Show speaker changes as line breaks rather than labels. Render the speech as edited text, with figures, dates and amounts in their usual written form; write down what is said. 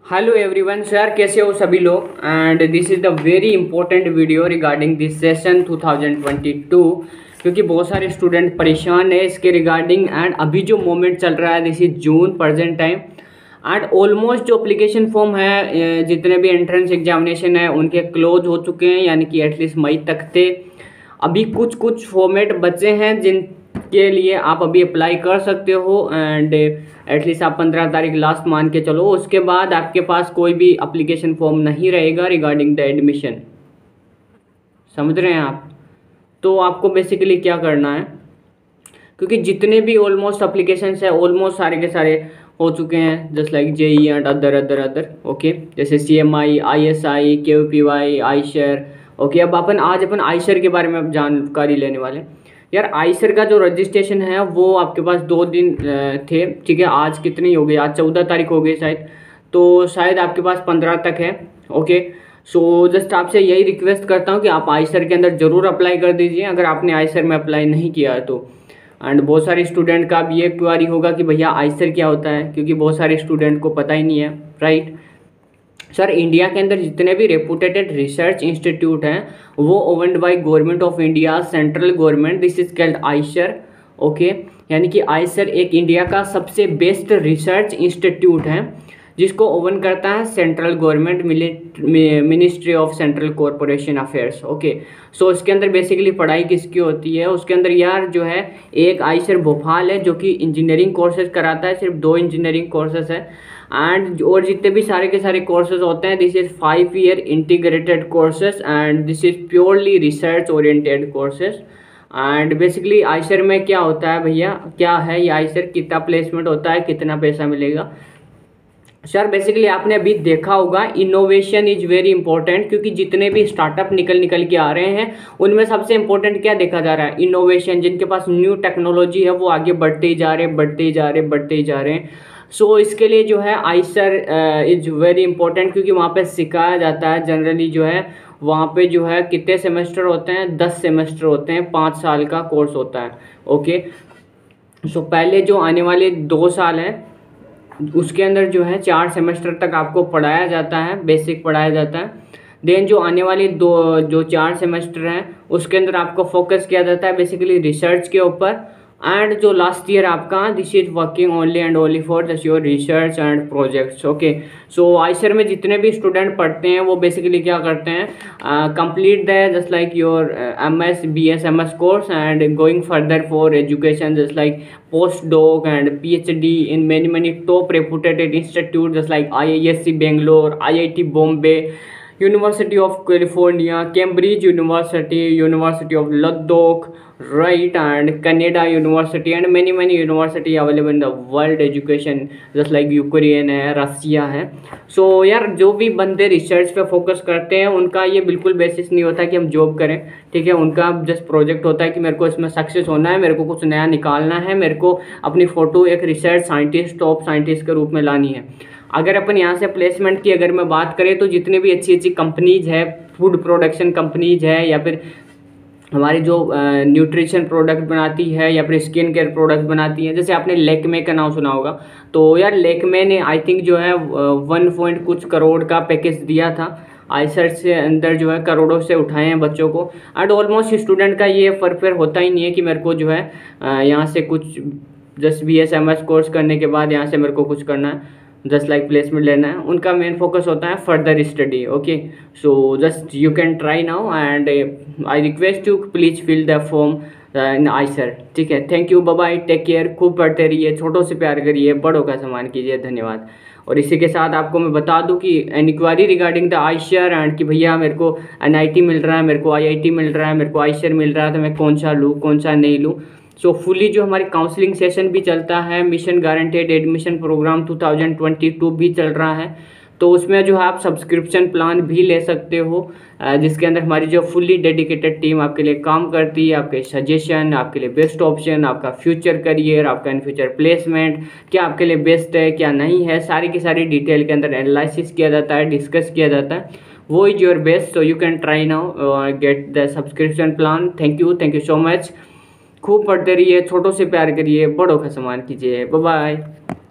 Hello everyone sir, कैसे हो सभी लोग। And this is the very important video regarding this session 2022, क्योंकि बहुत सारे स्टूडेंट परेशान है इसके रिगार्डिंग। एंड अभी जो मोमेंट चल रहा है this is June present time. And almost जो अप्लीकेशन फॉर्म है, जितने भी एंट्रेंस एग्जामिनेशन है उनके क्लोज हो चुके हैं, यानी कि एटलीस्ट मई तक थे। अभी कुछ कुछ फॉर्मेट बचे हैं जिनके लिए आप अभी अप्लाई कर सकते हो। एंड एटलीस्ट आप 15 तारीख लास्ट मान के चलो, उसके बाद आपके पास कोई भी अप्लीकेशन फॉर्म नहीं रहेगा रिगार्डिंग द एडमिशन। समझ रहे हैं आप। तो आपको बेसिकली क्या करना है, क्योंकि जितने भी ऑलमोस्ट अप्लीकेशंस है ऑलमोस्ट सारे के सारे हो चुके हैं, just like JEE and other other other. Okay, जैसे CMI, ISI, KVPY, IISER. Okay, अब अपन आईशर के बारे में अब जानकारी लेने वाले हैं। यार आईशर का जो रजिस्ट्रेशन है वो आपके पास 2 दिन थे, ठीक है। आज कितनी हो गई, आज 14 तारीख हो गई शायद, तो शायद आपके पास 15 तक है। ओके, सो जस्ट आपसे यही रिक्वेस्ट करता हूँ कि आप आईशर के अंदर ज़रूर अप्लाई कर दीजिए अगर आपने आईशर में अप्लाई नहीं किया है तो। एंड बहुत सारे स्टूडेंट का भी ये क्वेरी होगा कि भैया आईसर क्या होता है, क्योंकि बहुत सारे स्टूडेंट को पता ही नहीं है, राइट। सर, इंडिया के अंदर जितने भी रेपुटेटेड रिसर्च इंस्टीट्यूट हैं वो owned by government of India, central government, this is called IISER. Okay, यानी कि आईसर एक इंडिया का सबसे बेस्ट रिसर्च इंस्टीट्यूट है जिसको ओवन करता है central government, ministry of central corporation affairs. Okay, so इसके अंदर बेसिकली पढ़ाई किसकी होती है, उसके अंदर यार जो है एक आईसर भोपाल है जो कि इंजीनियरिंग कोर्सेज कराता है, सिर्फ 2 इंजीनियरिंग कोर्सेज है। एंड और जितने भी सारे के सारे कोर्सेज होते हैं this is 5 year integrated courses and this is purely research oriented courses. And basically IISER में क्या होता है भैया, क्या है ये आईसर, कितना प्लेसमेंट होता है, कितना पैसा मिलेगा। सर बेसिकली आपने अभी देखा होगा इनोवेशन इज वेरी इंपॉर्टेंट, क्योंकि जितने भी स्टार्टअप निकल के आ रहे हैं उनमें सबसे इंपॉर्टेंट क्या देखा जा रहा है, इनोवेशन। जिनके पास न्यू टेक्नोलॉजी है वो आगे बढ़ते ही जा रहे हैं, बढ़ते ही जा रहे हैं, बढ़ते ही जा रहे हैं। सो इसके लिए जो है आईसर इज वेरी इंपॉर्टेंट, क्योंकि वहाँ पे सिखाया जाता है जनरली जो है वहाँ पे जो है कितने सेमेस्टर होते हैं, 10 सेमेस्टर होते हैं, 5 साल का कोर्स होता है। ओके, सो पहले जो आने वाले 2 साल हैं उसके अंदर जो है 4 सेमेस्टर तक आपको पढ़ाया जाता है, बेसिक पढ़ाया जाता है। देन जो आने वाली जो 4 सेमेस्टर हैं उसके अंदर आपको फोकस किया जाता है बेसिकली रिसर्च के ऊपर। एंड जो लास्ट ईयर आपका this is working only and only for just your research and projects. Okay, so IISER में जितने भी स्टूडेंट पढ़ते हैं वो बेसिकली क्या करते हैं, complete the just like your MS BS MS course and going further for education just like post doc and PhD in many top reputed institutes just like IISc Bangalore, IIT Bombay, University of California, Cambridge University, University of Ladakh, right, and Canada University and many university available in the world education just like Ukraine है, Russia है। सो यार जो भी बंदे research पे focus करते हैं उनका ये बिल्कुल बेसिस नहीं होता कि हम जॉब करें, ठीक है। उनका जस्ट प्रोजेक्ट होता है कि मेरे को इसमें सक्सेस होना है, मेरे को कुछ नया निकालना है, मेरे को अपनी फ़ोटो एक रिसर्च साइंटिस्ट, टॉप साइंटिस्ट के रूप में लानी है। अगर अपन यहाँ से प्लेसमेंट की अगर मैं बात करें तो जितनी भी अच्छी अच्छी कंपनीज है, फूड प्रोडक्शन कंपनीज है, या फिर हमारी जो न्यूट्रिशन प्रोडक्ट बनाती है, या फिर स्किन केयर प्रोडक्ट बनाती है, जैसे आपने लेकमे का नाम सुना होगा। तो यार लेकमे ने आई थिंक जो है 1 पॉइंट कुछ करोड़ का पैकेज दिया था, आईसर से अंदर जो है करोड़ों से उठाए हैं बच्चों को। एंड ऑलमोस्ट स्टूडेंट का ये फर्फेर होता ही नहीं है कि मेरे को जो है यहाँ से कुछ जस्ट BS MS कोर्स करने के बाद यहाँ से मेरे को कुछ करना है, जस्ट लाइक प्लेसमेंट लेना है। उनका मेन फोकस होता है further study. Okay, so just you can try now and I request you please fill the form in IISER, ठीक है। Thank you, bye bye, take care, खूब पढ़ते रहिए, छोटों से प्यार करिए, बड़ों का सम्मान कीजिए, धन्यवाद। और इसी के साथ आपको मैं बता दूं कि inquiry regarding the IISER and कि भैया मेरे को NIT मिल रहा है, मेरे को IIT मिल रहा है, मेरे को आईसर मिल रहा है, तो मैं कौन सा लूँ कौन सा नहीं लूँ। सो फुली जो हमारी काउंसलिंग सेशन भी चलता है, मिशन गारंटेड एडमिशन प्रोग्राम 2022 भी चल रहा है, तो उसमें जो है आप सब्सक्रिप्शन प्लान भी ले सकते हो, जिसके अंदर हमारी जो फुल्ली डेडिकेटेड टीम आपके लिए काम करती है, आपके सजेशन, आपके लिए बेस्ट ऑप्शन, आपका फ्यूचर करियर, आपका इन फ्यूचर प्लेसमेंट क्या आपके लिए बेस्ट है क्या नहीं है, सारी की सारी डिटेल के अंदर एनालिसिस किया जाता है, डिस्कस किया जाता है। वो is your best, so you can try now get the subscription plan. Thank you so much. खूब पढ़ते रहिए, छोटों से प्यार करिए, बड़ों का सम्मान कीजिए। Bye bye.